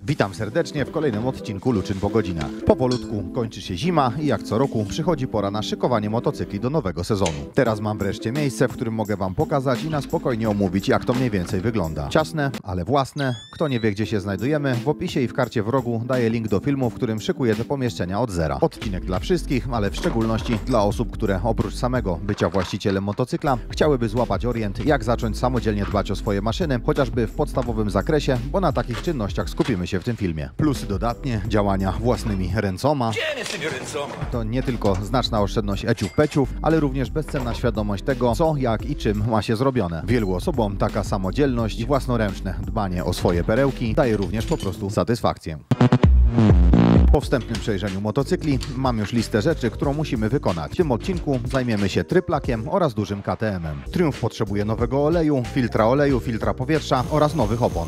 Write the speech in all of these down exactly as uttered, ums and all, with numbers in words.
Witam serdecznie w kolejnym odcinku Luczyn po godzinach. Powolutku kończy się zima i jak co roku przychodzi pora na szykowanie motocykli do nowego sezonu. Teraz mam wreszcie miejsce, w którym mogę Wam pokazać i na spokojnie omówić, jak to mniej więcej wygląda. Ciasne, ale własne. Kto nie wie, gdzie się znajdujemy, w opisie i w karcie w rogu daję link do filmu, w którym szykuję te pomieszczenia od zera. Odcinek dla wszystkich, ale w szczególności dla osób, które oprócz samego bycia właścicielem motocykla chciałyby złapać orient, jak zacząć samodzielnie dbać o swoje maszyny, chociażby w podstawowym zakresie, bo na takich czynnościach skupimy się w tym filmie. Plusy dodatnie, działania własnymi ręcoma. To nie tylko znaczna oszczędność eciów-peciów, ale również bezcenna świadomość tego, co, jak i czym ma się zrobione. Wielu osobom taka samodzielność i własnoręczne dbanie o swoje perełki daje również po prostu satysfakcję. Po wstępnym przejrzeniu motocykli mam już listę rzeczy, którą musimy wykonać. W tym odcinku zajmiemy się tryplakiem oraz dużym K T M-em. Triumph potrzebuje nowego oleju, filtra oleju, filtra powietrza oraz nowych opon.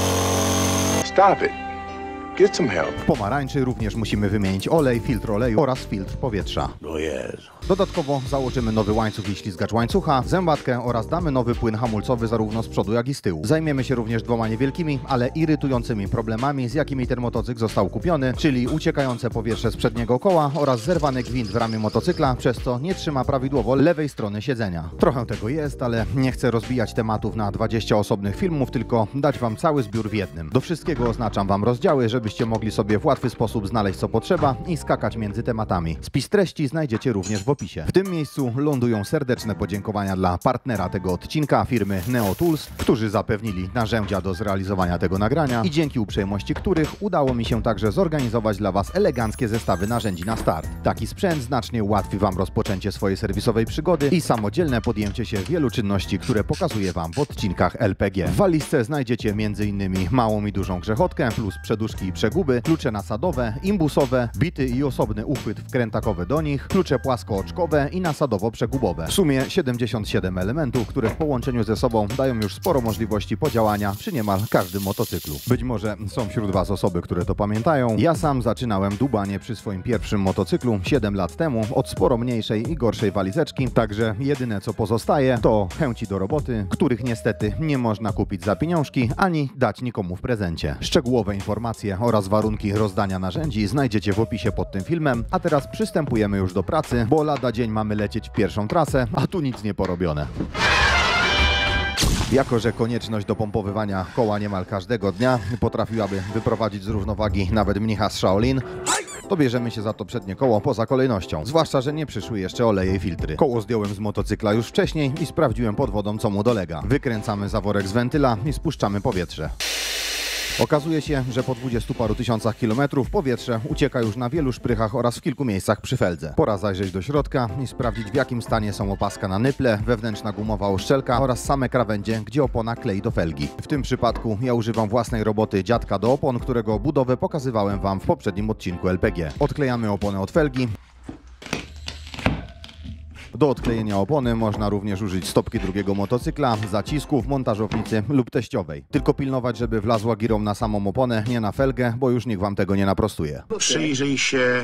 Stop it. Get some help. W pomarańczy również musimy wymienić olej, filtr oleju oraz filtr powietrza. Oh yes. Dodatkowo założymy nowy łańcuch i ślizgacz łańcucha, zębatkę oraz damy nowy płyn hamulcowy zarówno z przodu, jak i z tyłu. Zajmiemy się również dwoma niewielkimi, ale irytującymi problemami, z jakimi ten motocykl został kupiony, czyli uciekające powietrze z przedniego koła oraz zerwany gwint w ramię motocykla, przez co nie trzyma prawidłowo lewej strony siedzenia. Trochę tego jest, ale nie chcę rozbijać tematów na dwadzieścia osobnych filmów, tylko dać Wam cały zbiór w jednym. Do wszystkiego oznaczam Wam rozdziały, żebyście mogli sobie w łatwy sposób znaleźć co potrzeba i skakać między tematami. Spis treści znajdziecie również w opisie. W tym miejscu lądują serdeczne podziękowania dla partnera tego odcinka, firmy NeoTools, którzy zapewnili narzędzia do zrealizowania tego nagrania i dzięki uprzejmości których udało mi się także zorganizować dla Was eleganckie zestawy narzędzi na start. Taki sprzęt znacznie ułatwi Wam rozpoczęcie swojej serwisowej przygody i samodzielne podjęcie się wielu czynności, które pokazuję Wam w odcinkach L P G. W walizce znajdziecie m in małą i dużą grzechotkę, plus przeduszki i przeguby, klucze nasadowe, imbusowe, bity i osobny uchwyt wkrętakowy do nich, klucze płaskooczkowe i nasadowo-przegubowe. W sumie siedemdziesiąt siedem elementów, które w połączeniu ze sobą dają już sporo możliwości podziałania przy niemal każdym motocyklu. Być może są wśród Was osoby, które to pamiętają. Ja sam zaczynałem dubanie przy swoim pierwszym motocyklu siedem lat temu od sporo mniejszej i gorszej walizeczki, także jedyne co pozostaje to chęci do roboty, których niestety nie można kupić za pieniążki ani dać nikomu w prezencie. Szczegółowe informacje oraz warunki rozdania narzędzi znajdziecie w opisie pod tym filmem, a teraz przystępujemy już do pracy, bo lada dzień mamy lecieć w pierwszą trasę, a tu nic nie porobione. Jako że konieczność dopompowywania koła niemal każdego dnia potrafiłaby wyprowadzić z równowagi nawet mnicha z Shaolin, to bierzemy się za to przednie koło poza kolejnością. Zwłaszcza, że nie przyszły jeszcze oleje i filtry. Koło zdjąłem z motocykla już wcześniej i sprawdziłem pod wodą, co mu dolega. Wykręcamy zaworek z wentyla i spuszczamy powietrze. Okazuje się, że po dwudziestu paru tysiącach kilometrów powietrze ucieka już na wielu szprychach oraz w kilku miejscach przy feldze. Pora zajrzeć do środka i sprawdzić, w jakim stanie są opaska na nyple, wewnętrzna gumowa oszczelka oraz same krawędzie, gdzie opona klei do felgi. W tym przypadku ja używam własnej roboty dziadka do opon, którego budowę pokazywałem Wam w poprzednim odcinku L P G. Odklejamy oponę od felgi. Do odklejenia opony można również użyć stopki drugiego motocykla, zacisków, montażownicy lub teściowej. Tylko pilnować, żeby wlazła girą na samą oponę, nie na felgę, bo już nikt Wam tego nie naprostuje. Przyjrzyj się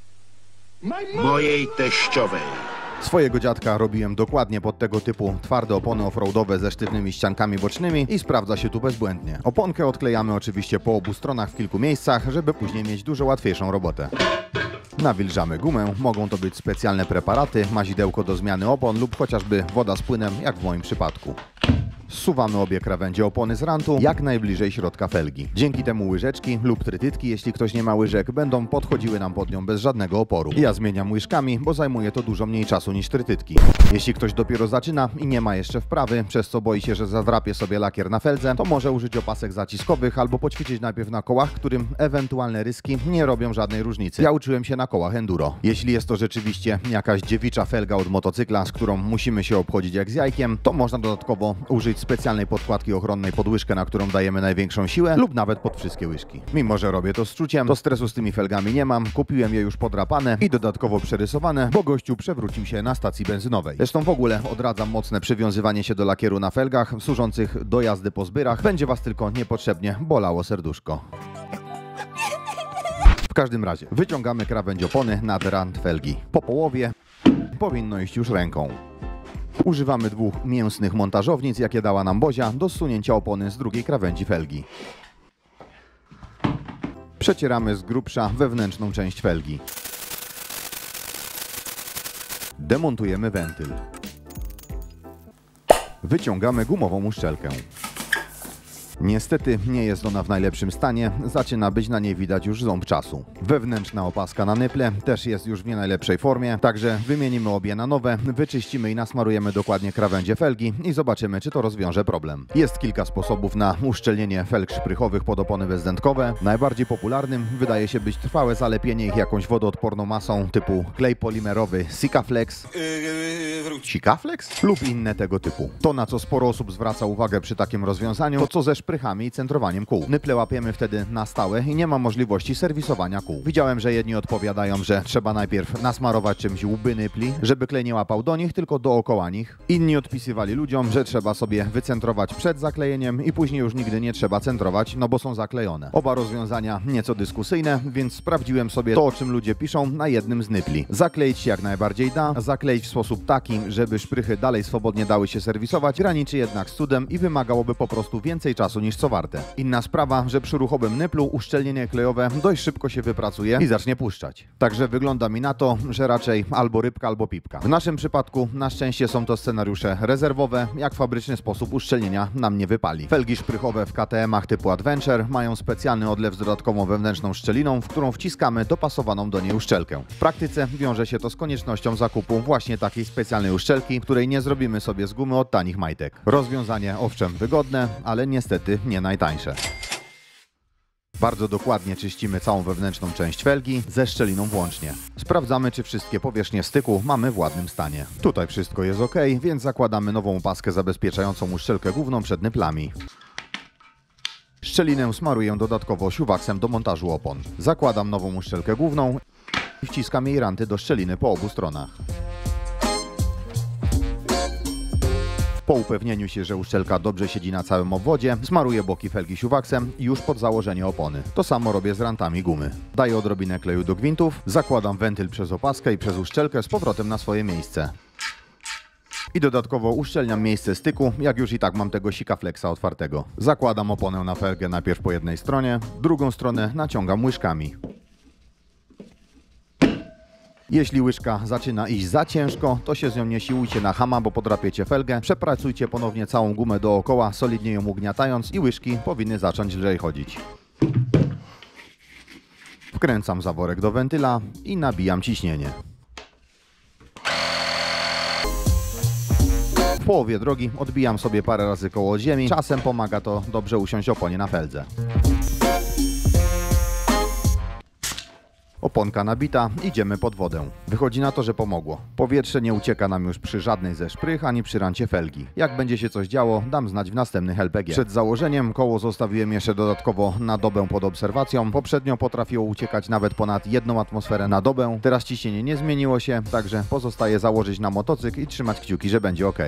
mojej teściowej. Swojego dziadka robiłem dokładnie pod tego typu twarde opony offroadowe ze sztywnymi ściankami bocznymi i sprawdza się tu bezbłędnie. Oponkę odklejamy oczywiście po obu stronach w kilku miejscach, żeby później mieć dużo łatwiejszą robotę. Nawilżamy gumę, mogą to być specjalne preparaty, mazidełko do zmiany opon lub chociażby woda z płynem, jak w moim przypadku. Zsuwamy obie krawędzie opony z rantu jak najbliżej środka felgi. Dzięki temu łyżeczki lub trytytki, jeśli ktoś nie ma łyżek, będą podchodziły nam pod nią bez żadnego oporu. Ja zmieniam łyżkami, bo zajmuje to dużo mniej czasu niż trytytki. Jeśli ktoś dopiero zaczyna i nie ma jeszcze wprawy, przez co boi się, że zadrapie sobie lakier na feldze, to może użyć opasek zaciskowych albo poćwiczyć najpierw na kołach, którym ewentualne ryski nie robią żadnej różnicy. Ja uczyłem się na kołach enduro. Jeśli jest to rzeczywiście jakaś dziewicza felga od motocykla, z którą musimy się obchodzić jak z jajkiem, to można dodatkowo użyć specjalnej podkładki ochronnej pod łyżkę, na którą dajemy największą siłę, lub nawet pod wszystkie łyżki. Mimo że robię to z czuciem, to stresu z tymi felgami nie mam, kupiłem je już podrapane i dodatkowo przerysowane, bo gościu przewrócił się na stacji benzynowej. Zresztą w ogóle odradzam mocne przywiązywanie się do lakieru na felgach służących do jazdy po zbyrach, będzie Was tylko niepotrzebnie bolało serduszko. W każdym razie wyciągamy krawędź opony nad rant felgi. Po połowie powinno iść już ręką. Używamy dwóch mięsnych montażownic, jakie dała nam Bozia, do zsunięcia opony z drugiej krawędzi felgi. Przecieramy z grubsza wewnętrzną część felgi. Demontujemy wentyl. Wyciągamy gumową uszczelkę. Niestety nie jest ona w najlepszym stanie, zaczyna być na niej widać już ząb czasu. Wewnętrzna opaska na nyple też jest już w nie najlepszej formie, także wymienimy obie na nowe, wyczyścimy i nasmarujemy dokładnie krawędzie felgi i zobaczymy, czy to rozwiąże problem. Jest kilka sposobów na uszczelnienie felg szprychowych pod opony bezdętkowe. Najbardziej popularnym wydaje się być trwałe zalepienie ich jakąś wodoodporną masą typu klej polimerowy Sikaflex, Sikaflex lub inne tego typu. To, na co sporo osób zwraca uwagę przy takim rozwiązaniu, to co ze szprychami i centrowaniem kół. Nyple łapiemy wtedy na stałe i nie ma możliwości serwisowania kół. Widziałem, że jedni odpowiadają, że trzeba najpierw nasmarować czymś łby nypli, żeby klej nie łapał do nich, tylko dookoła nich. Inni odpisywali ludziom, że trzeba sobie wycentrować przed zaklejeniem i później już nigdy nie trzeba centrować, no bo są zaklejone. Oba rozwiązania nieco dyskusyjne, więc sprawdziłem sobie to, o czym ludzie piszą na jednym z nypli. Zakleić się jak najbardziej da, zakleić w sposób taki, żeby szprychy dalej swobodnie dały się serwisować, graniczy jednak z cudem i wymagałoby po prostu więcej czasu niż co warte. Inna sprawa, że przy ruchowym nyplu uszczelnienie klejowe dość szybko się wypracuje i zacznie puszczać. Także wygląda mi na to, że raczej albo rybka, albo pipka. W naszym przypadku na szczęście są to scenariusze rezerwowe, jak fabryczny sposób uszczelnienia nam nie wypali. Felgi szprychowe w K T M-ach typu Adventure mają specjalny odlew z dodatkową wewnętrzną szczeliną, w którą wciskamy dopasowaną do niej uszczelkę. W praktyce wiąże się to z koniecznością zakupu właśnie takiej specjalnej uszczelki, której nie zrobimy sobie z gumy od tanich majtek. Rozwiązanie owszem wygodne, ale niestety nie najtańsze. Bardzo dokładnie czyścimy całą wewnętrzną część felgi, ze szczeliną włącznie. Sprawdzamy, czy wszystkie powierzchnie styku mamy w ładnym stanie. Tutaj wszystko jest ok, więc zakładamy nową opaskę zabezpieczającą uszczelkę główną przed nyplami. Szczelinę smaruję dodatkowo siuwaksem do montażu opon. Zakładam nową uszczelkę główną i wciskam jej ranty do szczeliny po obu stronach. Po upewnieniu się, że uszczelka dobrze siedzi na całym obwodzie, smaruję boki felgi siuwaksem i już pod założenie opony. To samo robię z rantami gumy. Daję odrobinę kleju do gwintów, zakładam wentyl przez opaskę i przez uszczelkę z powrotem na swoje miejsce. I dodatkowo uszczelniam miejsce styku, jak już i tak mam tego Sikaflexa otwartego. Zakładam oponę na felgę najpierw po jednej stronie, drugą stronę naciągam łyżkami. Jeśli łyżka zaczyna iść za ciężko, to się z nią nie siłujcie na chama, bo podrapiecie felgę. Przepracujcie ponownie całą gumę dookoła, solidnie ją ugniatając i łyżki powinny zacząć lżej chodzić. Wkręcam zaworek do wentyla i nabijam ciśnienie. W połowie drogi odbijam sobie parę razy koło od ziemi, czasem pomaga to dobrze usiąść oponie na feldze. Oponka nabita, idziemy pod wodę. Wychodzi na to, że pomogło. Powietrze nie ucieka nam już przy żadnej ze szprych, ani przy rancie felgi. Jak będzie się coś działo, dam znać w następnych L P G. Przed założeniem koło zostawiłem jeszcze dodatkowo na dobę pod obserwacją. Poprzednio potrafiło uciekać nawet ponad jedną atmosferę na dobę. Teraz ciśnienie nie zmieniło się, także pozostaje założyć na motocykl i trzymać kciuki, że będzie ok.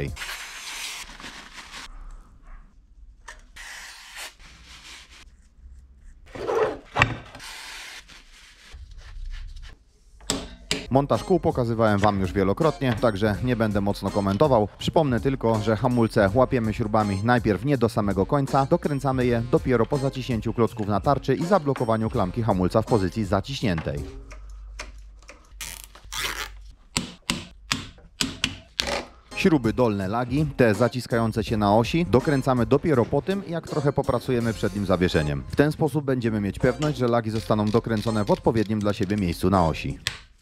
Montaż kół pokazywałem Wam już wielokrotnie, także nie będę mocno komentował. Przypomnę tylko, że hamulce łapiemy śrubami najpierw nie do samego końca, dokręcamy je dopiero po zaciśnięciu klocków na tarczy i zablokowaniu klamki hamulca w pozycji zaciśniętej. Śruby dolne lagi, te zaciskające się na osi, dokręcamy dopiero po tym, jak trochę popracujemy przed nim zawieszeniem. W ten sposób będziemy mieć pewność, że lagi zostaną dokręcone w odpowiednim dla siebie miejscu na osi.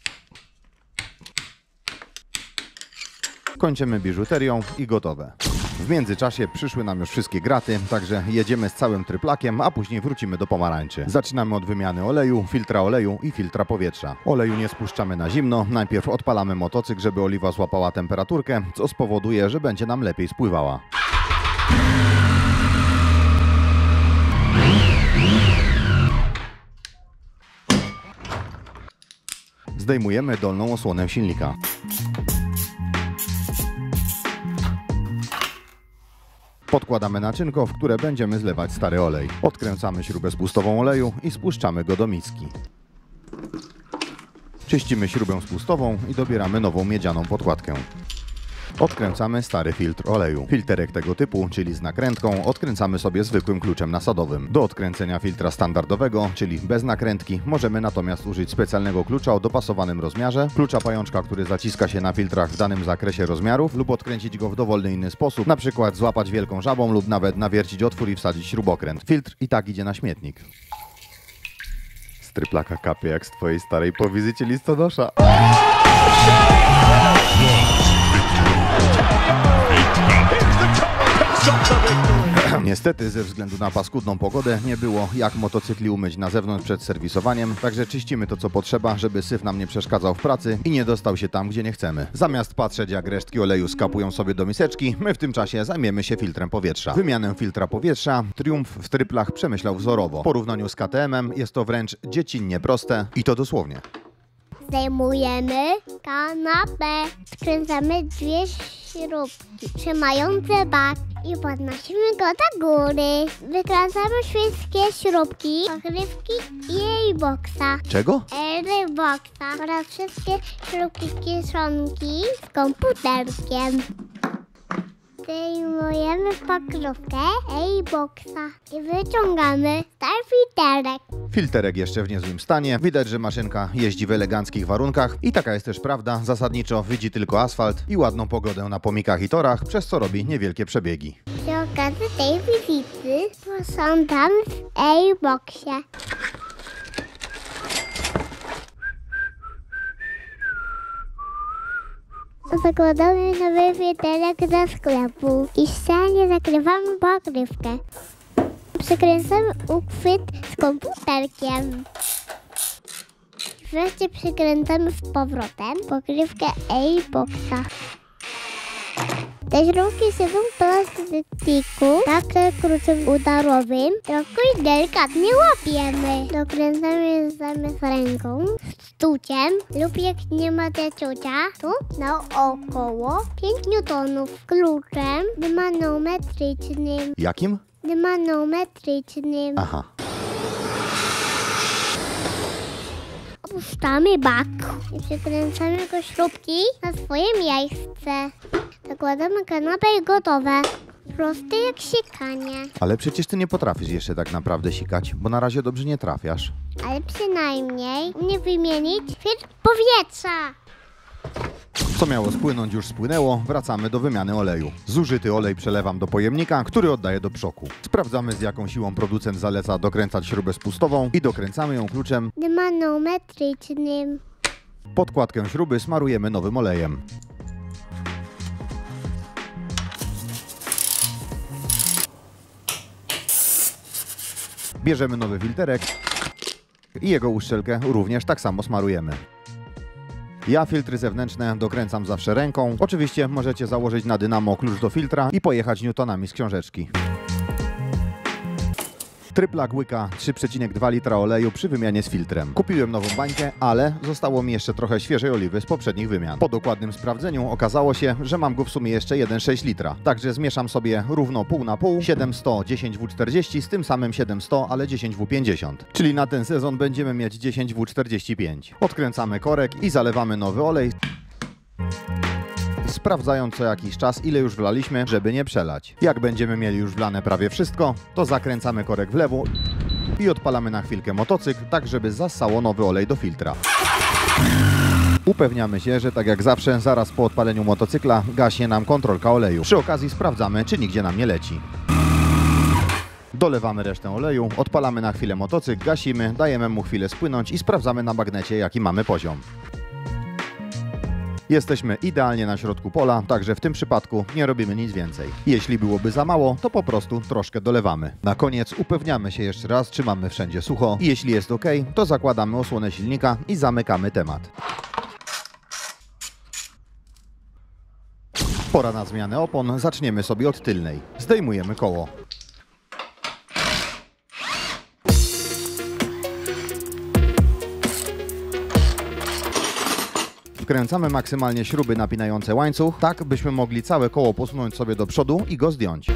Kończymy biżuterią i gotowe. W międzyczasie przyszły nam już wszystkie graty, także jedziemy z całym tryplakiem, a później wrócimy do pomarańczy. Zaczynamy od wymiany oleju, filtra oleju i filtra powietrza. Oleju nie spuszczamy na zimno, najpierw odpalamy motocykl, żeby oliwa złapała temperaturkę, co spowoduje, że będzie nam lepiej spływała. Zdejmujemy dolną osłonę silnika. Podkładamy naczynko, w które będziemy zlewać stary olej. Odkręcamy śrubę spustową oleju i spuszczamy go do miski. Czyścimy śrubę spustową i dobieramy nową miedzianą podkładkę. Odkręcamy stary filtr oleju. Filterek tego typu, czyli z nakrętką, odkręcamy sobie zwykłym kluczem nasadowym. Do odkręcenia filtra standardowego, czyli bez nakrętki, możemy natomiast użyć specjalnego klucza o dopasowanym rozmiarze, klucza pajączka, który zaciska się na filtrach w danym zakresie rozmiarów, lub odkręcić go w dowolny inny sposób, na przykład złapać wielką żabą lub nawet nawiercić otwór i wsadzić śrubokręt. Filtr i tak idzie na śmietnik. Stryplaka kapie jak z twojej starej po wizycie listonosza. Niestety ze względu na paskudną pogodę nie było jak motocykli umyć na zewnątrz przed serwisowaniem, także czyścimy to co potrzeba, żeby syf nam nie przeszkadzał w pracy i nie dostał się tam, gdzie nie chcemy. Zamiast patrzeć jak resztki oleju skapują sobie do miseczki, my w tym czasie zajmiemy się filtrem powietrza. Wymianę filtra powietrza Triumph w tryplach przemyślał wzorowo. W porównaniu z K T M-em jest to wręcz dziecinnie proste i to dosłownie. Zdejmujemy kanapę, skręcamy dwie śrubki trzymające bak i podnosimy go do góry. Wykręcamy wszystkie śrubki, pokrywki i airboxa. Czego? Airboxa oraz wszystkie śrubki kieszonki z komputerkiem. Zdejmujemy pokrówkę airboxa i wyciągamy stary filterek. Filterek jeszcze w niezłym stanie. Widać, że maszynka jeździ w eleganckich warunkach i taka jest też prawda. Zasadniczo widzi tylko asfalt i ładną pogodę na pomikach i torach, przez co robi niewielkie przebiegi. Przy okazji tej wizyty posprzątam w airboxie. Zakładamy nowy filterek ze sklepu i ścianie zakrywamy pokrywkę. Przykręcamy uchwyt z komputerkiem. Wreszcie przykręcamy z powrotem pokrywkę airboxa. Te śrubki siedzą w plastiku, tak kruczem udarowym, tylko i delikatnie łapiemy. Dokręcamy zamiast ręką, sztuciem lub jak nie ma ciucia, tu naokoło pięć niutonów kluczem dymanometrycznym. Jakim? Dymanometrycznym. Aha. Opuszczamy bak i przykręcamy go śrubki na swoje miejsce. Zakładamy kanapę i gotowe. Proste jak sikanie. Ale przecież ty nie potrafisz jeszcze tak naprawdę sikać, bo na razie dobrze nie trafiasz. Ale przynajmniej nie wymienić filtr powietrza. Co miało spłynąć, już spłynęło. Wracamy do wymiany oleju. Zużyty olej przelewam do pojemnika, który oddaję do przoku. Sprawdzamy, z jaką siłą producent zaleca dokręcać śrubę spustową i dokręcamy ją kluczem Dymanometrycznym. Podkładkę śruby smarujemy nowym olejem. Bierzemy nowy filterek i jego uszczelkę również tak samo smarujemy. Ja filtry zewnętrzne dokręcam zawsze ręką. Oczywiście możecie założyć na dynamo klucz do filtra i pojechać newtonami z książeczki. Tryplak łyka trzy przecinek dwa litra oleju przy wymianie z filtrem. Kupiłem nową bańkę, ale zostało mi jeszcze trochę świeżej oliwy z poprzednich wymian. Po dokładnym sprawdzeniu okazało się, że mam go w sumie jeszcze jeden przecinek sześć litra. Także zmieszam sobie równo pół na pół, siedem sto, dziesięć W czterdzieści z tym samym siedem sto, ale dziesięć W pięćdziesiąt. Czyli na ten sezon będziemy mieć dziesięć W czterdzieści pięć. Odkręcamy korek i zalewamy nowy olej, sprawdzając co jakiś czas, ile już wlaliśmy, żeby nie przelać. Jak będziemy mieli już wlane prawie wszystko, to zakręcamy korek w lewo i odpalamy na chwilkę motocykl, tak żeby zassało nowy olej do filtra. Upewniamy się, że tak jak zawsze, zaraz po odpaleniu motocykla gaśnie nam kontrolka oleju. Przy okazji sprawdzamy, czy nigdzie nam nie leci. Dolewamy resztę oleju, odpalamy na chwilę motocykl, gasimy, dajemy mu chwilę spłynąć i sprawdzamy na magnecie, jaki mamy poziom. Jesteśmy idealnie na środku pola, także w tym przypadku nie robimy nic więcej. Jeśli byłoby za mało, to po prostu troszkę dolewamy. Na koniec upewniamy się jeszcze raz, czy mamy wszędzie sucho i jeśli jest ok, to zakładamy osłonę silnika i zamykamy temat. Pora na zmianę opon, zaczniemy sobie od tylnej. Zdejmujemy koło. Wkręcamy maksymalnie śruby napinające łańcuch, tak byśmy mogli całe koło posunąć sobie do przodu i go zdjąć.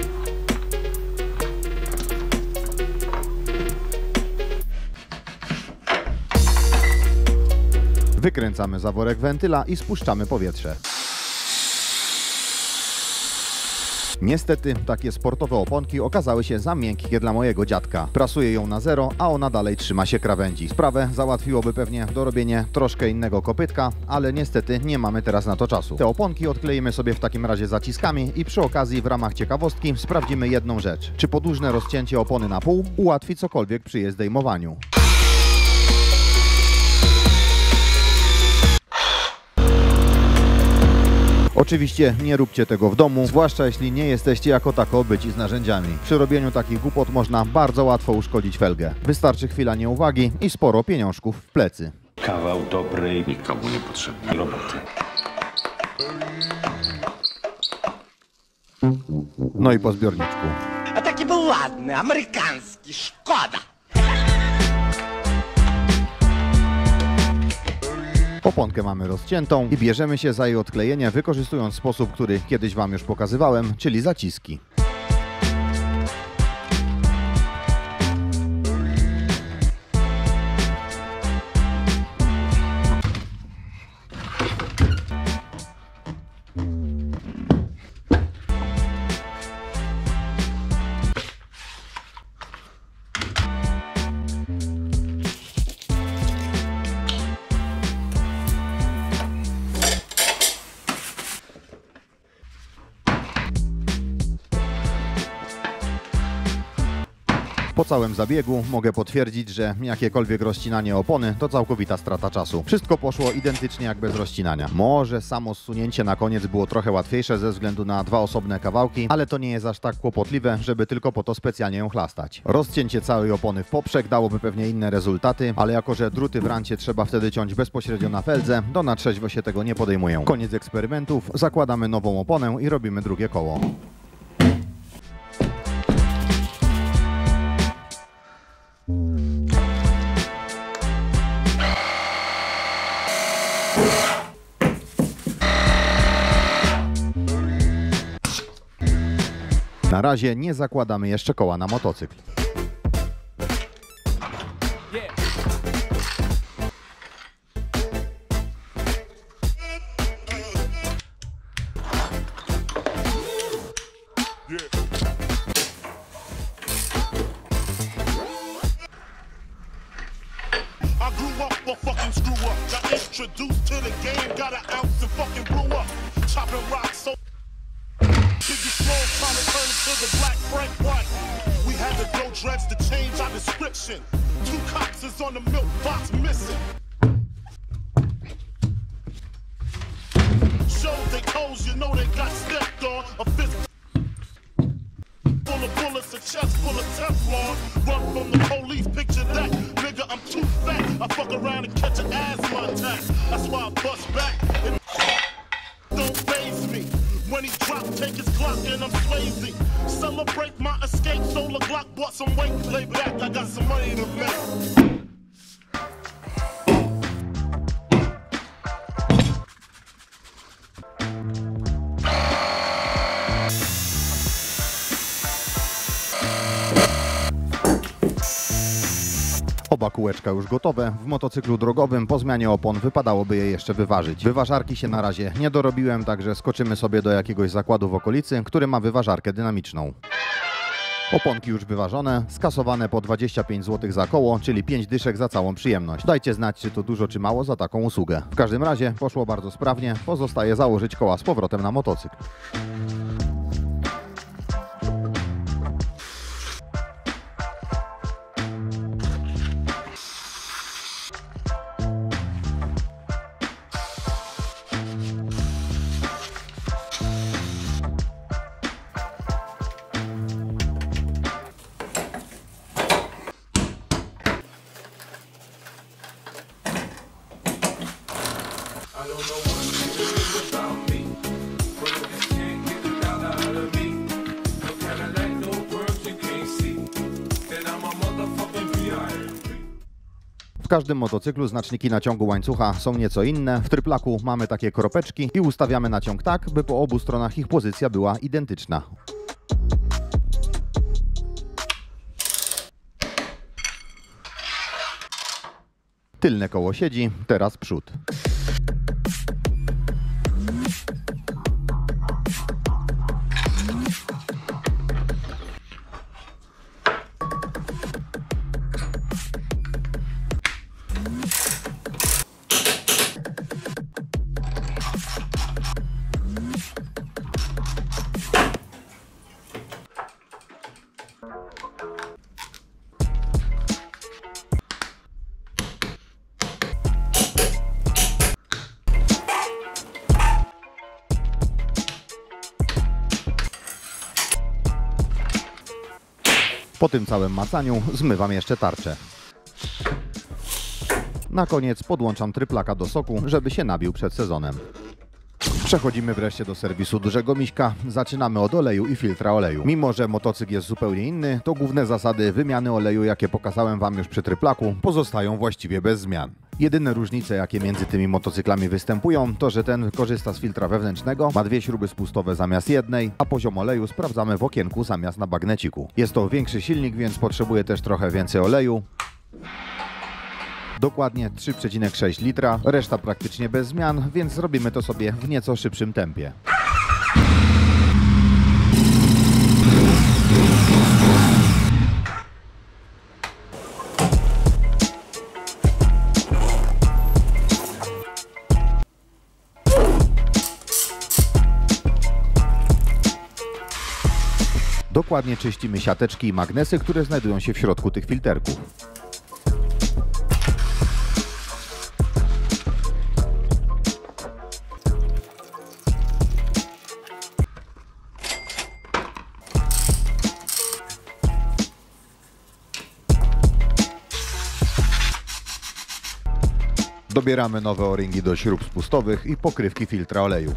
Wykręcamy zaworek wentyla i spuszczamy powietrze. Niestety, takie sportowe oponki okazały się za miękkie dla mojego dziadka. Prasuję ją na zero, a ona dalej trzyma się krawędzi. Sprawę załatwiłoby pewnie dorobienie troszkę innego kopytka, ale niestety nie mamy teraz na to czasu. Te oponki odkleimy sobie w takim razie zaciskami i przy okazji w ramach ciekawostki sprawdzimy jedną rzecz. Czy podłużne rozcięcie opony na pół ułatwi cokolwiek przy jej zdejmowaniu. Oczywiście nie róbcie tego w domu, zwłaszcza jeśli nie jesteście jako tako byci z narzędziami. Przy robieniu takich głupot można bardzo łatwo uszkodzić felgę. Wystarczy chwila nieuwagi i sporo pieniążków w plecy. Kawał dobrej Nikomu nie potrzebny. roboty. No i po zbiorniczku. A taki był ładny, amerykański, szkoda. Oponkę mamy rozciętą i bierzemy się za jej odklejenie, wykorzystując sposób, który kiedyś Wam już pokazywałem, czyli zaciski. Po całym zabiegu mogę potwierdzić, że jakiekolwiek rozcinanie opony to całkowita strata czasu. Wszystko poszło identycznie jak bez rozcinania. Może samo zsunięcie na koniec było trochę łatwiejsze ze względu na dwa osobne kawałki, ale to nie jest aż tak kłopotliwe, żeby tylko po to specjalnie ją chlastać. Rozcięcie całej opony w poprzek dałoby pewnie inne rezultaty, ale jako że druty w rancie trzeba wtedy ciąć bezpośrednio na feldze, to na trzeźwo się tego nie podejmuję. Koniec eksperymentów, zakładamy nową oponę i robimy drugie koło. Na razie nie zakładamy jeszcze koła na motocykl. I grew up a fucking screw up. Got introduced to the game, got an ounce and fucking blew up. Chopping rocks so Biggie Small trying to turn into the Black Frank White. We had to grow dreads to change our description. Two cops is on the milk box missing. Shows they toes, you know they got stepped on. A fist full of bullets, a chest full of Teflon. Run from the police, picture that. Nigga, I'm too fat. I fuck around and catch an asthma attack. That's why I bust back. And don't faze me. When he drop, take his clock and I'm swayzy. Celebrate my escape, solar Glock, bought some weight. Lay back, I got some money to make. Oba kółeczka już gotowe. W motocyklu drogowym po zmianie opon wypadałoby je jeszcze wyważyć. Wyważarki się na razie nie dorobiłem, także skoczymy sobie do jakiegoś zakładu w okolicy, który ma wyważarkę dynamiczną. Oponki już wyważone, skasowane po dwadzieścia pięć złotych za koło, czyli pięć dyszek za całą przyjemność. Dajcie znać, czy to dużo czy mało za taką usługę. W każdym razie poszło bardzo sprawnie, pozostaje założyć koła z powrotem na motocykl. I don't know what it is about me, but if you can't get it out of me, no Cadillac, no perks you can't see, then I'm a motherfucking V I P. W każdym motocyklu znaczniki naciągu łańcucha są nieco inne. W tryplaku mamy takie kropeczki i ustawiamy naciąg tak, by po obu stronach ich pozycja była identyczna. Tylne koło siedzi, teraz przód. Po tym całym macaniu zmywam jeszcze tarczę. Na koniec podłączam tryplaka do soku, żeby się nabił przed sezonem. Przechodzimy wreszcie do serwisu Dużego Miśka. Zaczynamy od oleju i filtra oleju. Mimo że motocykl jest zupełnie inny, to główne zasady wymiany oleju, jakie pokazałem Wam już przy tryplaku, pozostają właściwie bez zmian. Jedyne różnice, jakie między tymi motocyklami występują, to że ten korzysta z filtra wewnętrznego, ma dwie śruby spustowe zamiast jednej, a poziom oleju sprawdzamy w okienku zamiast na bagneciku. Jest to większy silnik, więc potrzebuje też trochę więcej oleju. Dokładnie trzy przecinek sześć litra, reszta praktycznie bez zmian, więc zrobimy to sobie w nieco szybszym tempie. Dokładnie czyścimy siateczki i magnesy, które znajdują się w środku tych filterków. Dobieramy nowe o-ringi do śrub spustowych i pokrywki filtra oleju.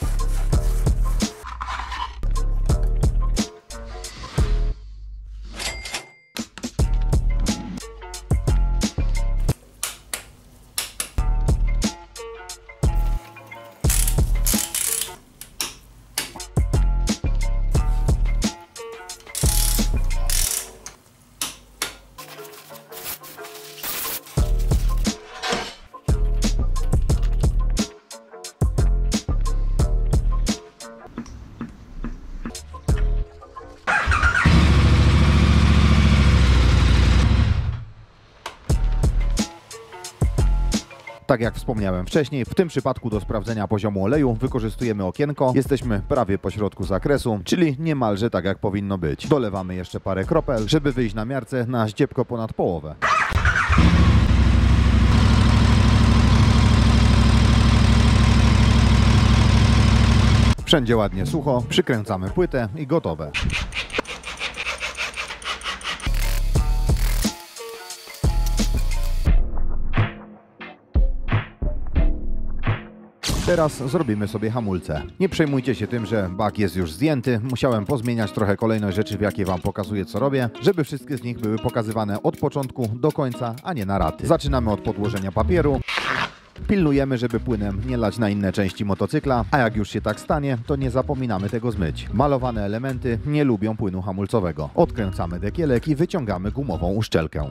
Tak jak wspomniałem wcześniej, w tym przypadku do sprawdzenia poziomu oleju wykorzystujemy okienko. Jesteśmy prawie po środku zakresu, czyli niemalże tak jak powinno być. Dolewamy jeszcze parę kropel, żeby wyjść na miarce na ździebko ponad połowę. Wszędzie ładnie sucho, przykręcamy płytę i gotowe. Teraz zrobimy sobie hamulce. Nie przejmujcie się tym, że bak jest już zdjęty. Musiałem pozmieniać trochę kolejność rzeczy, w jakie Wam pokazuję, co robię, żeby wszystkie z nich były pokazywane od początku do końca, a nie na raty. Zaczynamy od podłożenia papieru. Pilnujemy, żeby płynem nie lać na inne części motocykla, a jak już się tak stanie, to nie zapominamy tego zmyć. Malowane elementy nie lubią płynu hamulcowego. Odkręcamy dekielek i wyciągamy gumową uszczelkę.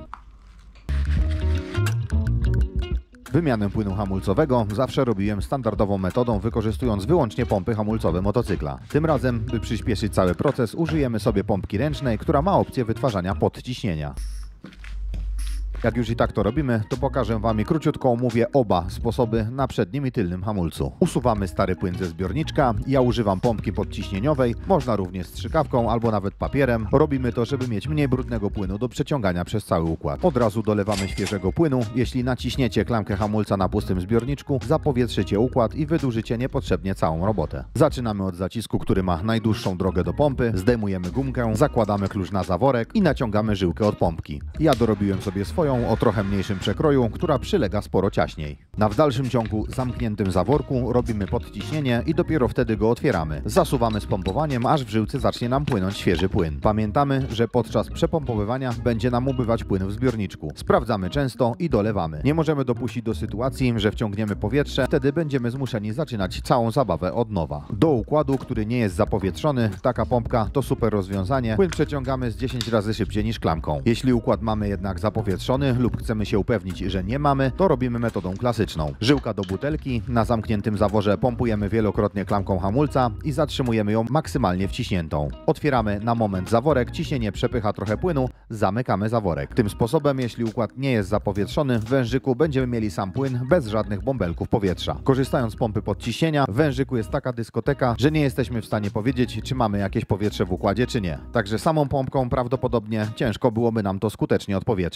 Wymianę płynu hamulcowego zawsze robiłem standardową metodą, wykorzystując wyłącznie pompy hamulcowe motocykla. Tym razem, by przyspieszyć cały proces, użyjemy sobie pompki ręcznej, która ma opcję wytwarzania podciśnienia. Jak już i tak to robimy, to pokażę Wam i króciutko omówię oba sposoby na przednim i tylnym hamulcu. Usuwamy stary płyn ze zbiorniczka. Ja używam pompki podciśnieniowej, można również strzykawką albo nawet papierem. Robimy to, żeby mieć mniej brudnego płynu do przeciągania przez cały układ. Od razu dolewamy świeżego płynu. Jeśli naciśniecie klamkę hamulca na pustym zbiorniczku, zapowietrzycie układ i wydłużycie niepotrzebnie całą robotę. Zaczynamy od zacisku, który ma najdłuższą drogę do pompy. Zdejmujemy gumkę, zakładamy klucz na zaworek i naciągamy żyłkę od pompki. Ja dorobiłem sobie swoją o trochę mniejszym przekroju, która przylega sporo ciaśniej. Na w dalszym ciągu zamkniętym zaworku robimy podciśnienie i dopiero wtedy go otwieramy. Zasuwamy z pompowaniem, aż w żyłce zacznie nam płynąć świeży płyn. Pamiętamy, że podczas przepompowywania będzie nam ubywać płyn w zbiorniczku. Sprawdzamy często i dolewamy. Nie możemy dopuścić do sytuacji, że wciągniemy powietrze, wtedy będziemy zmuszeni zaczynać całą zabawę od nowa. Do układu, który nie jest zapowietrzony, taka pompka to super rozwiązanie. Płyn przeciągamy z dziesięć razy szybciej niż klamką. Jeśli układ mamy jednak zapowietrzony lub chcemy się upewnić, że nie mamy, to robimy metodą klasyczną. Żyłka do butelki, na zamkniętym zaworze pompujemy wielokrotnie klamką hamulca i zatrzymujemy ją maksymalnie wciśniętą. Otwieramy na moment zaworek, ciśnienie przepycha trochę płynu, zamykamy zaworek. Tym sposobem, jeśli układ nie jest zapowietrzony, w wężyku będziemy mieli sam płyn bez żadnych bąbelków powietrza. Korzystając z pompy podciśnienia, w wężyku jest taka dyskoteka, że nie jesteśmy w stanie powiedzieć, czy mamy jakieś powietrze w układzie, czy nie. Także samą pompką prawdopodobnie ciężko byłoby nam to skutecznie odpowietrzyć. Oczywiście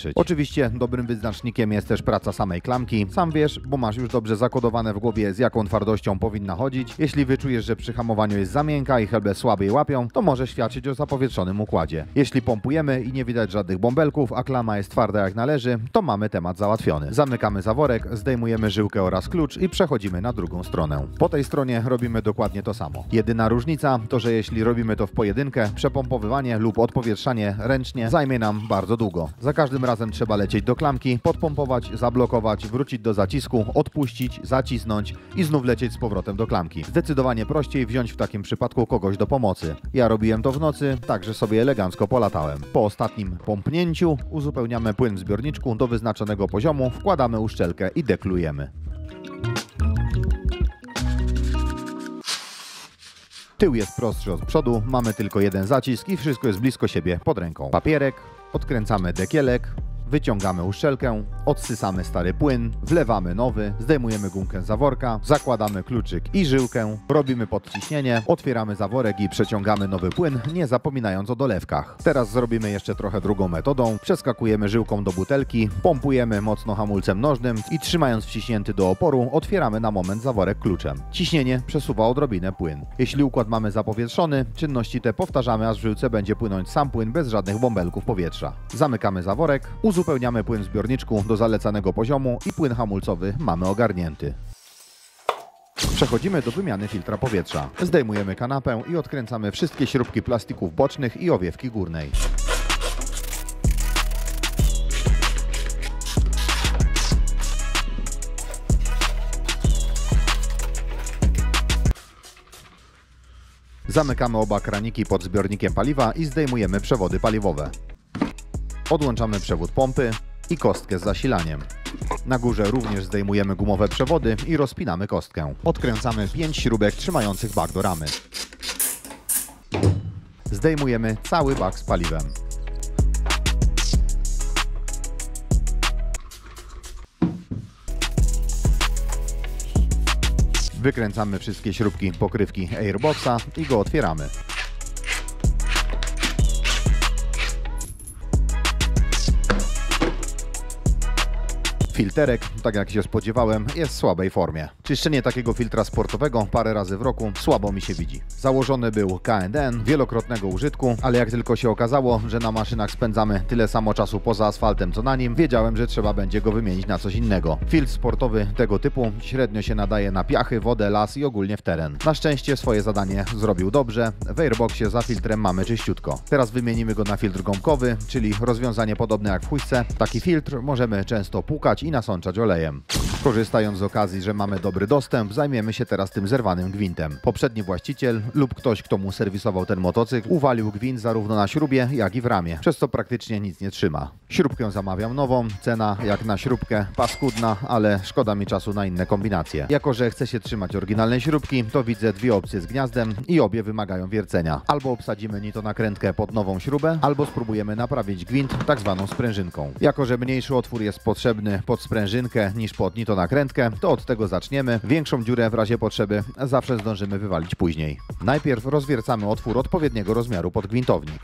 Oczywiście dobrym wyznacznikiem jest też praca samej klamki. Sam wiesz, bo masz już dobrze zakodowane w głowie, z jaką twardością powinna chodzić. Jeśli wyczujesz, że przy hamowaniu jest za miękka i heble słabiej łapią, to może świadczyć o zapowietrzonym układzie. Jeśli pompujemy i nie widać żadnych bąbelków, a klama jest twarda jak należy, to mamy temat załatwiony. Zamykamy zaworek, zdejmujemy żyłkę oraz klucz i przechodzimy na drugą stronę. Po tej stronie robimy dokładnie to samo. Jedyna różnica to, że jeśli robimy to w pojedynkę, przepompowywanie lub odpowietrzanie ręcznie zajmie nam bardzo długo. Za każdym razem trzeba lecieć do klamki, podpompować, zablokować, wrócić do zacisku, odpuścić, zacisnąć i znów lecieć z powrotem do klamki. Zdecydowanie prościej wziąć w takim przypadku kogoś do pomocy. Ja robiłem to w nocy, także sobie elegancko polatałem. Po ostatnim pompnięciu uzupełniamy płyn w zbiorniczku do wyznaczonego poziomu, wkładamy uszczelkę i deklujemy. Tył jest prostszy od przodu, mamy tylko jeden zacisk i wszystko jest blisko siebie pod ręką. Papierek, odkręcamy dekielek, wyciągamy uszczelkę, odsysamy stary płyn, wlewamy nowy, zdejmujemy gumkę z zaworka, zakładamy kluczyk i żyłkę, robimy podciśnienie, otwieramy zaworek i przeciągamy nowy płyn, nie zapominając o dolewkach. Teraz zrobimy jeszcze trochę drugą metodą. Przeskakujemy żyłką do butelki, pompujemy mocno hamulcem nożnym i trzymając wciśnięty do oporu, otwieramy na moment zaworek kluczem. Ciśnienie przesuwa odrobinę płyn. Jeśli układ mamy zapowietrzony, czynności te powtarzamy, aż w żyłce będzie płynąć sam płyn bez żadnych bąbelków powietrza. Zamykamy zaworek, uzupełniamy płyn w zbiorniczku do zalecanego poziomu i płyn hamulcowy mamy ogarnięty. Przechodzimy do wymiany filtra powietrza. Zdejmujemy kanapę i odkręcamy wszystkie śrubki plastików bocznych i owiewki górnej. Zamykamy oba kraniki pod zbiornikiem paliwa i zdejmujemy przewody paliwowe. Odłączamy przewód pompy i kostkę z zasilaniem. Na górze również zdejmujemy gumowe przewody i rozpinamy kostkę. Odkręcamy pięć śrubek trzymających bak do ramy. Zdejmujemy cały bak z paliwem. Wykręcamy wszystkie śrubki pokrywki Airboxa i go otwieramy. Filterek, tak jak się spodziewałem, jest w słabej formie. Czyszczenie takiego filtra sportowego parę razy w roku słabo mi się widzi. Założony był K and N, wielokrotnego użytku, ale jak tylko się okazało, że na maszynach spędzamy tyle samo czasu poza asfaltem co na nim, wiedziałem, że trzeba będzie go wymienić na coś innego. Filtr sportowy tego typu średnio się nadaje na piachy, wodę, las i ogólnie w teren. Na szczęście swoje zadanie zrobił dobrze. W Airboxie za filtrem mamy czyściutko. Teraz wymienimy go na filtr gąbkowy, czyli rozwiązanie podobne jak w huśce. Taki filtr możemy często płukać i nasączać olejem. Korzystając z okazji, że mamy dobry dostęp, zajmiemy się teraz tym zerwanym gwintem. Poprzedni właściciel lub ktoś, kto mu serwisował ten motocykl, uwalił gwint zarówno na śrubie, jak i w ramie, przez co praktycznie nic nie trzyma. Śrubkę zamawiam nową, cena jak na śrubkę paskudna, ale szkoda mi czasu na inne kombinacje. Jako że chcę się trzymać oryginalnej śrubki, to widzę dwie opcje z gniazdem i obie wymagają wiercenia. Albo obsadzimy nitonakrętkę pod nową śrubę, albo spróbujemy naprawić gwint tak zwaną sprężynką. Jako że mniejszy otwór jest potrzebny pod sprężynkę niż pod nitonakrętkę, to od tego zaczniemy. Większą dziurę w razie potrzeby zawsze zdążymy wywalić później. Najpierw rozwiercamy otwór odpowiedniego rozmiaru pod gwintownik.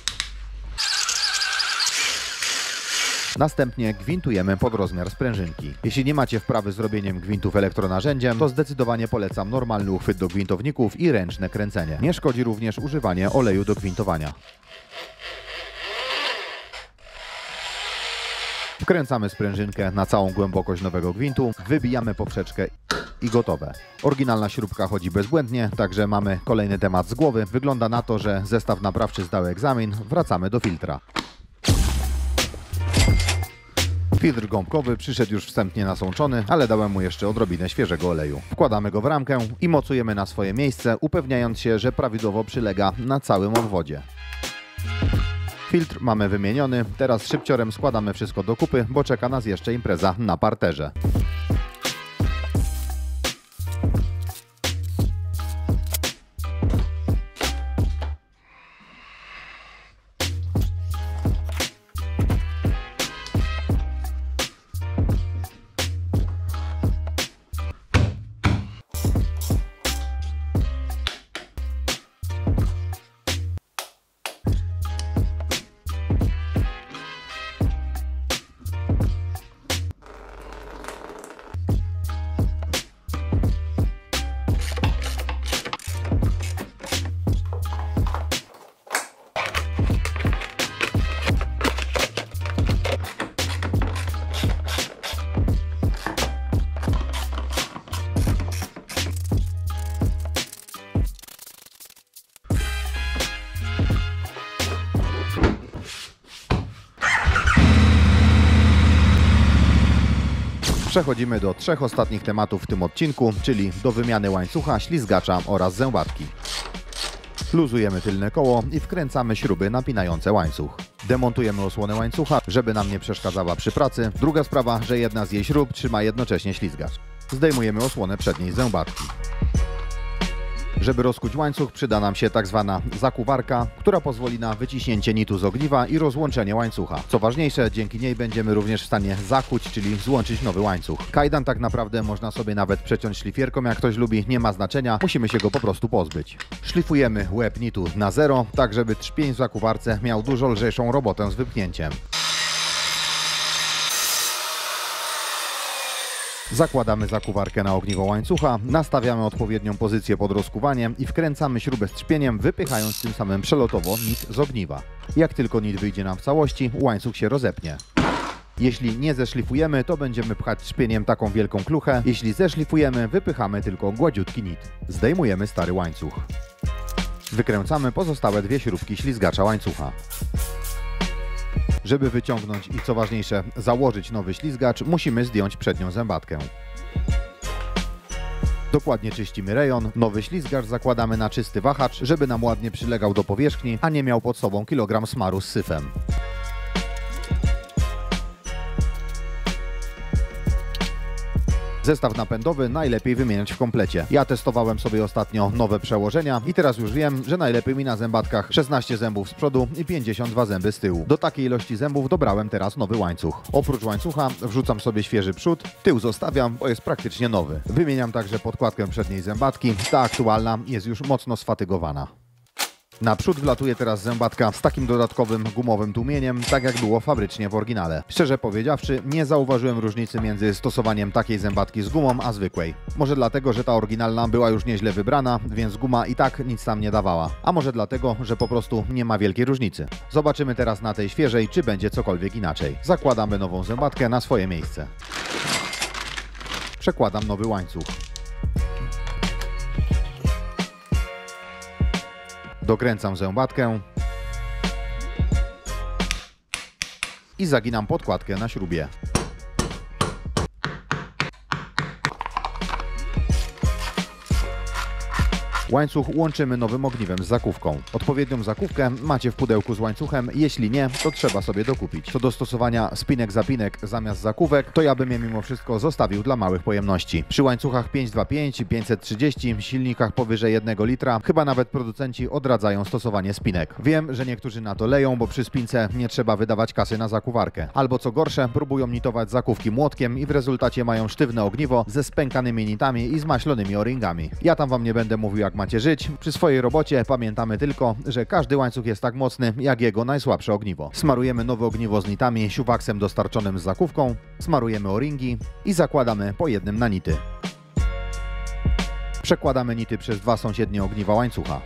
Następnie gwintujemy pod rozmiar sprężynki. Jeśli nie macie wprawy z robieniem gwintów elektronarzędziem, to zdecydowanie polecam normalny uchwyt do gwintowników i ręczne kręcenie. Nie szkodzi również używanie oleju do gwintowania. Wkręcamy sprężynkę na całą głębokość nowego gwintu, wybijamy poprzeczkę i gotowe. Oryginalna śrubka chodzi bezbłędnie, także mamy kolejny temat z głowy. Wygląda na to, że zestaw naprawczy zdał egzamin. Wracamy do filtra. Filtr gąbkowy przyszedł już wstępnie nasączony, ale dałem mu jeszcze odrobinę świeżego oleju. Wkładamy go w ramkę i mocujemy na swoje miejsce, upewniając się, że prawidłowo przylega na całym obwodzie. Filtr mamy wymieniony, teraz szybciorem składamy wszystko do kupy, bo czeka nas jeszcze impreza na parterze. Przechodzimy do trzech ostatnich tematów w tym odcinku, czyli do wymiany łańcucha, ślizgacza oraz zębatki. Luzujemy tylne koło i wkręcamy śruby napinające łańcuch. Demontujemy osłonę łańcucha, żeby nam nie przeszkadzała przy pracy. Druga sprawa, że jedna z jej śrub trzyma jednocześnie ślizgacz. Zdejmujemy osłonę przedniej zębatki. Żeby rozkuć łańcuch, przyda nam się tak zwana zakuwarka, która pozwoli na wyciśnięcie nitu z ogniwa i rozłączenie łańcucha. Co ważniejsze, dzięki niej będziemy również w stanie zakuć, czyli złączyć nowy łańcuch. Kajdan tak naprawdę można sobie nawet przeciąć szlifierką, jak ktoś lubi, nie ma znaczenia, musimy się go po prostu pozbyć. Szlifujemy łeb nitu na zero, tak żeby trzpień w zakuwarce miał dużo lżejszą robotę z wypchnięciem. Zakładamy zakuwarkę na ogniwo łańcucha, nastawiamy odpowiednią pozycję pod rozkuwaniem i wkręcamy śrubę z trzpieniem, wypychając tym samym przelotowo nit z ogniwa. Jak tylko nit wyjdzie nam w całości, łańcuch się rozepnie. Jeśli nie zeszlifujemy, to będziemy pchać trzpieniem taką wielką kluchę. Jeśli zeszlifujemy, wypychamy tylko gładziutki nit. Zdejmujemy stary łańcuch. Wykręcamy pozostałe dwie śrubki ślizgacza łańcucha. Żeby wyciągnąć i co ważniejsze założyć nowy ślizgacz, musimy zdjąć przednią zębatkę. Dokładnie czyścimy rejon, nowy ślizgacz zakładamy na czysty wahacz, żeby nam ładnie przylegał do powierzchni, a nie miał pod sobą kilogram smaru z syfem. Zestaw napędowy najlepiej wymieniać w komplecie. Ja testowałem sobie ostatnio nowe przełożenia i teraz już wiem, że najlepiej mi na zębatkach szesnaście zębów z przodu i pięćdziesiąt dwa zęby z tyłu. Do takiej ilości zębów dobrałem teraz nowy łańcuch. Oprócz łańcucha wrzucam sobie świeży przód, tył zostawiam, bo jest praktycznie nowy. Wymieniam także podkładkę przedniej zębatki, ta aktualna jest już mocno sfatygowana. Na przód wlatuje teraz zębatka z takim dodatkowym gumowym tłumieniem, tak jak było fabrycznie w oryginale. Szczerze powiedziawszy, nie zauważyłem różnicy między stosowaniem takiej zębatki z gumą, a zwykłej. Może dlatego, że ta oryginalna była już nieźle wybrana, więc guma i tak nic tam nie dawała. A może dlatego, że po prostu nie ma wielkiej różnicy. Zobaczymy teraz na tej świeżej, czy będzie cokolwiek inaczej. Zakładamy nową zębatkę na swoje miejsce. Przekładam nowy łańcuch. Dokręcam zębatkę i zaginam podkładkę na śrubie. Łańcuch łączymy nowym ogniwem z zakówką. Odpowiednią zakówkę macie w pudełku z łańcuchem, jeśli nie, to trzeba sobie dokupić. Co do stosowania spinek-zapinek zamiast zakówek, to ja bym je mimo wszystko zostawił dla małych pojemności. Przy łańcuchach pięćset dwadzieścia pięć i pięćset trzydzieści, silnikach powyżej jednego litra, chyba nawet producenci odradzają stosowanie spinek. Wiem, że niektórzy na to leją, bo przy spince nie trzeba wydawać kasy na zakuwarkę. Albo co gorsze, próbują nitować zakówki młotkiem i w rezultacie mają sztywne ogniwo ze spękanymi nitami i zmaślonymi o-ringami. Ja tam wam nie będę mówił, jak macie żyć. Przy swojej robocie pamiętamy tylko, że każdy łańcuch jest tak mocny, jak jego najsłabsze ogniwo. Smarujemy nowe ogniwo z nitami siuwaksem dostarczonym z zakówką, smarujemy o-ringi i zakładamy po jednym na nity. Przekładamy nity przez dwa sąsiednie ogniwa łańcucha.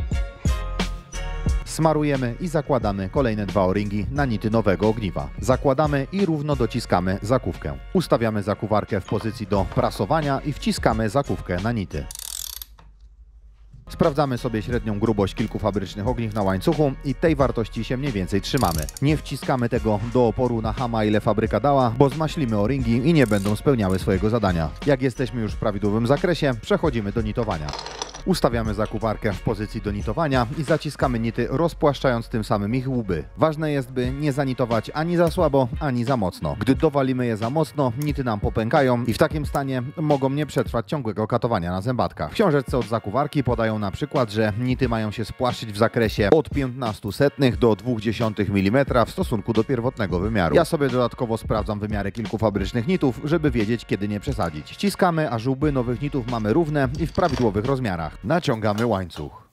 Smarujemy i zakładamy kolejne dwa o-ringi na nity nowego ogniwa. Zakładamy i równo dociskamy zakówkę. Ustawiamy zakuwarkę w pozycji do prasowania i wciskamy zakówkę na nity. Sprawdzamy sobie średnią grubość kilku fabrycznych ogniw na łańcuchu i tej wartości się mniej więcej trzymamy. Nie wciskamy tego do oporu na hama, ile fabryka dała, bo zmaślimy o-ringi i nie będą spełniały swojego zadania. Jak jesteśmy już w prawidłowym zakresie, przechodzimy do nitowania. Ustawiamy zakuwarkę w pozycji do nitowania i zaciskamy nity, rozpłaszczając tym samym ich łby. Ważne jest, by nie zanitować ani za słabo, ani za mocno. Gdy dowalimy je za mocno, nity nam popękają i w takim stanie mogą nie przetrwać ciągłego katowania na zębatkach. W książeczce od zakuwarki podają na przykład, że nity mają się spłaszczyć w zakresie od piętnastu setnych do dwóch dziesiątych milimetra w stosunku do pierwotnego wymiaru. Ja sobie dodatkowo sprawdzam wymiary kilku fabrycznych nitów, żeby wiedzieć, kiedy nie przesadzić. Ściskamy, aż łby nowych nitów mamy równe i w prawidłowych rozmiarach. Naciągamy łańcuch.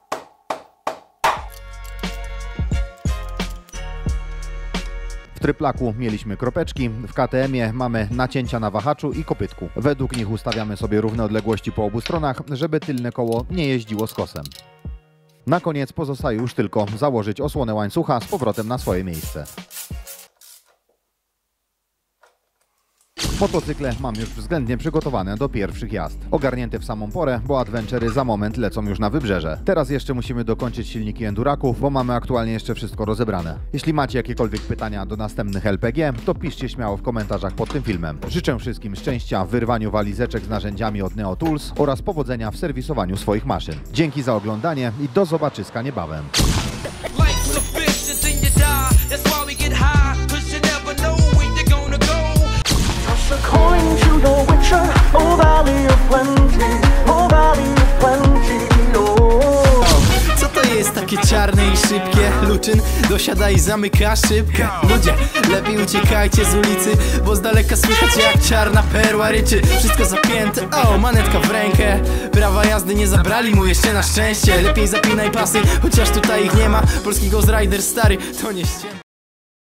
W tryplaku mieliśmy kropeczki, w K T M-ie mamy nacięcia na wahaczu i kopytku. Według nich ustawiamy sobie równe odległości po obu stronach, żeby tylne koło nie jeździło skosem. Na koniec pozostaje już tylko założyć osłonę łańcucha z powrotem na swoje miejsce. Motocykle mam już względnie przygotowane do pierwszych jazd. Ogarnięte w samą porę, bo adventury za moment lecą już na wybrzeże. Teraz jeszcze musimy dokończyć silniki enduraków, bo mamy aktualnie jeszcze wszystko rozebrane. Jeśli macie jakiekolwiek pytania do następnych L P G, to piszcie śmiało w komentarzach pod tym filmem. Życzę wszystkim szczęścia w wyrwaniu walizeczek z narzędziami od Neo Tools oraz powodzenia w serwisowaniu swoich maszyn. Dzięki za oglądanie i do zobaczyska niebawem. Life's a bitch and then you die. That's why we get high, 'cause you never know when you're gonna go. Toss a coin to the witcher, oh valley of plenty, oh valley of plenty, oh. Co to jest takie czarne i szybkie? Luczyn dosiada i zamyka szybkę. Ludzie, lepiej uciekajcie z ulicy, bo z daleka słychać jak czarna perła ryczy. Wszystko zapięte, o, manetka w rękę. Prawa jazdy nie zabrali mu jeszcze na szczęście. Lepiej zapinaj pasy, chociaż tutaj ich nie ma. Polski Ghost Rider stary, to nie ściema.